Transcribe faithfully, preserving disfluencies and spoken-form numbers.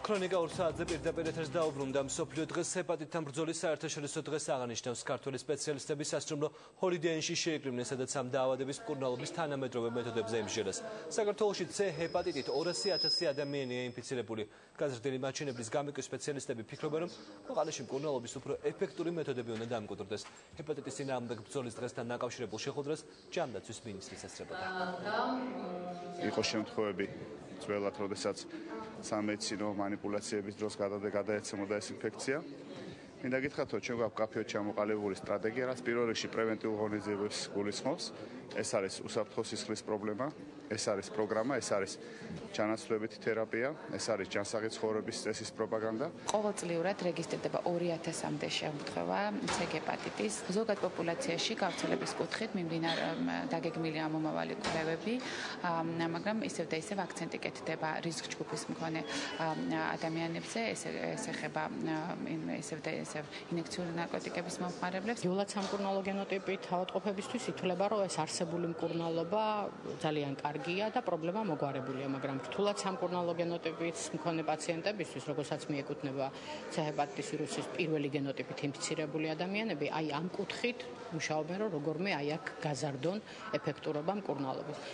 ქრონიკა ორ საათზე პირდაპირ ეთერს დაუბრუნდა მსოფლიო დღეს ჰეპატიტთან ბრძოლის საერთაშორისო დღეს აღანიშნავს ქართველი სპეციალისტები სასტუმრო ჰოლიდეინში შეიკრიბნენ, სადაც ამ დაავადების მკურნალობის თანამედროვე მეთოდებზე ემსჯერეს. საქართველოში C ჰეპატიტით ორასი ათასი ადამიანია ინფიცირებული. გაზრდილი მაჩვენებლის გამოკვის სპეციალისტები ფიქრობენ, რომ ქვეყანაში მკურნალობის უფრო ეფექტური მეთოდები უნდა დამკვიდრდეს. ჰეპატიტის წინააღმდეგ ბრძოლის დღესთან დაკავშირებულ შეხვედრას ჯანდაცვის მინისტრის ესწრებოდა. იყო შემთხვევები ძველად, როდესაც სამედიცინო манипуляციების დროს გადაეცემოდა ეს ინფექცია. მინდა გითხრათ, რომ ჩვენ გვაქვს კაფეოდ ჩამოყალიბებული სტრატეგია, რაც პირველ რიგში პრევენტიულ ღონისძიებებს გულისხმობს. ეს არის უსაფრთხო სისხლის პრობლემა, ეს არის პროგრამა, ეს არის ჩანაცვლებითი თერაპია, ეს არის ჯანსაღი ცხოვრების წესის პროპაგანდა. ყოველწლიურად რეგისტრირდება ორი ათასამდე შემთხვევა C ჰეპატიტის. ზოგად პოპულაციაში გავრცელების კუთხით მიმდინარე დაგეგმილია მომავალი კვლევები, მაგრამ ისევ და ისევ აქცენტი კეთდება რისკ ჯგუფის მქონე ადამიანებზე, ეს ეხება ისევ და ისევ ინექციური ნარკოტიკების მომხმარებლებს. იოლად სამკურნალო გენოტიპით ავადმყოფებისთვის ითვლება, რომ ეს არსებული მკურნალობა ძალიან კარგია და პრობლემა მოგვარებულია, მაგრამ რთულად სამკურნალო გენოტიპის მქონე პაციენტებისთვის, როგორცაც მიეკუთვნება C ჰეპატიტის ვირუსის პირველი გენოტიპით ინფიცირებული ადამიანები, აი ამ კუთხით მუშაობენ, რომ როგორმე აი აქ გაზარდონ ეფექტურობა მკურნალობის.